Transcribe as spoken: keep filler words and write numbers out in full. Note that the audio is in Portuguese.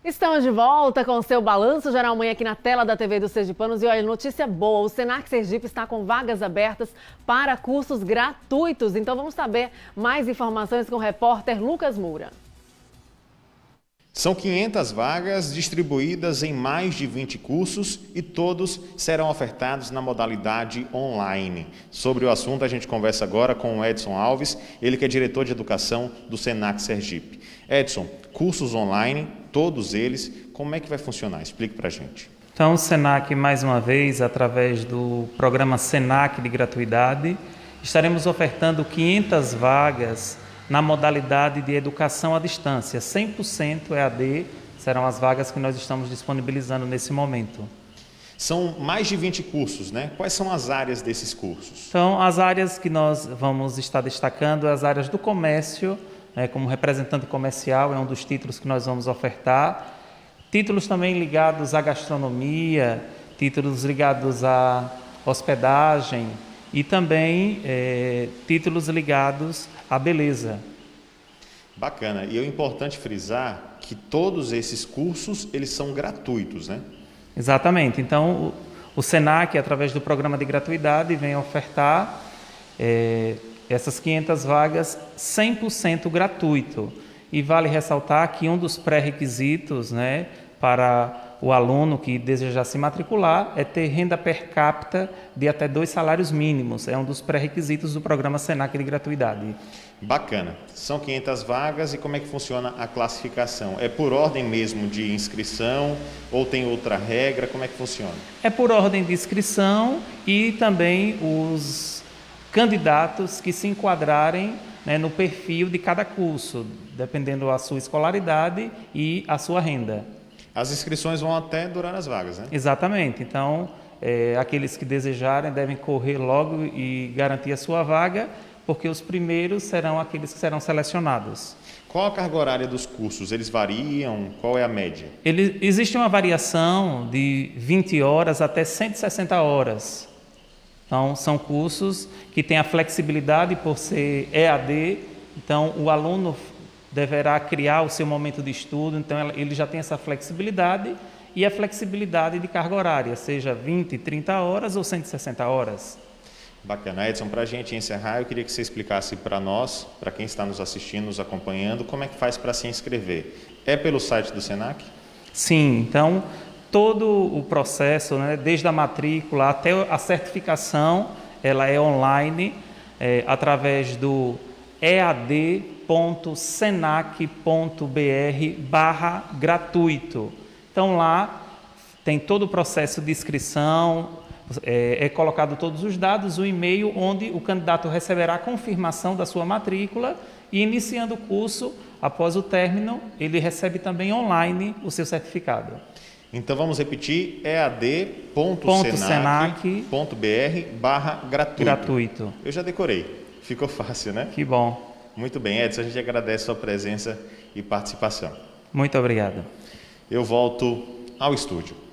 Estamos de volta com o seu Balanço Geral Manhã aqui na tela da T V dos Sergipanos. E olha, notícia boa, o Senac Sergipe está com vagas abertas para cursos gratuitos. Então vamos saber mais informações com o repórter Lucas Moura. São quinhentas vagas distribuídas em mais de vinte cursos e todos serão ofertados na modalidade online. Sobre o assunto a gente conversa agora com o Edson Alves, ele que é diretor de educação do Senac Sergipe. Edson, cursos online, todos eles, como é que vai funcionar? Explique para a gente. Então o Senac, mais uma vez, através do programa Senac de gratuidade, estaremos ofertando quinhentas vagas na modalidade de educação à distância, cem por cento E A D, serão as vagas que nós estamos disponibilizando nesse momento. São mais de vinte cursos, né? Quais são as áreas desses cursos? Então, as áreas que nós vamos estar destacando, as áreas do comércio, né, como representante comercial, é um dos títulos que nós vamos ofertar. Títulos também ligados à gastronomia, títulos ligados à hospedagem, e também é, títulos ligados à beleza. Bacana. E é importante frisar que todos esses cursos, eles são gratuitos, né? Exatamente. Então, o, o Senac, através do programa de gratuidade, vem ofertar é, essas quinhentas vagas cem por cento gratuito. E vale ressaltar que um dos pré-requisitos, né, para o aluno que desejar se matricular é ter renda per capita de até dois salários mínimos. É um dos pré-requisitos do programa Senac de gratuidade. Bacana. São quinhentas vagas e como é que funciona a classificação? É por ordem mesmo de inscrição ou tem outra regra? Como é que funciona? É por ordem de inscrição e também os candidatos que se enquadrarem, né, no perfil de cada curso, dependendo da sua escolaridade e a sua renda. As inscrições vão até durar as vagas, né? Exatamente. Então, é, aqueles que desejarem devem correr logo e garantir a sua vaga, porque os primeiros serão aqueles que serão selecionados. Qual a carga horária dos cursos? Eles variam? Qual é a média? Ele, existe uma variação de vinte horas até cento e sessenta horas. Então, são cursos que têm a flexibilidade por ser E A D, então o aluno deverá criar o seu momento de estudo, então ele já tem essa flexibilidade e a flexibilidade de carga horária, seja vinte, trinta horas ou cento e sessenta horas. Bacana. Edson, para a gente encerrar, eu queria que você explicasse para nós, para quem está nos assistindo, nos acompanhando, como é que faz para se inscrever. É pelo site do Senac? Sim, então todo o processo, né, desde a matrícula até a certificação, ela é online, é, através do E A D ponto senac ponto br barra gratuito. Então lá tem todo o processo de inscrição, é, é colocado todos os dados, o e-mail onde o candidato receberá a confirmação da sua matrícula e iniciando o curso, após o término, ele recebe também online o seu certificado. Então vamos repetir, E A D ponto senac ponto br barra gratuito. gratuito. Eu já decorei, ficou fácil, né? Que bom. Muito bem, Edson, a gente agradece a sua presença e participação. Muito obrigado. Eu volto ao estúdio.